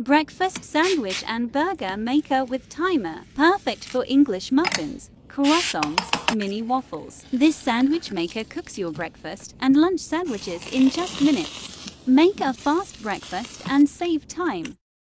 Breakfast sandwich and burger maker with timer. Perfect for English muffins, croissants, mini waffles. This sandwich maker cooks your breakfast and lunch sandwiches in just minutes. Make a fast breakfast and save time.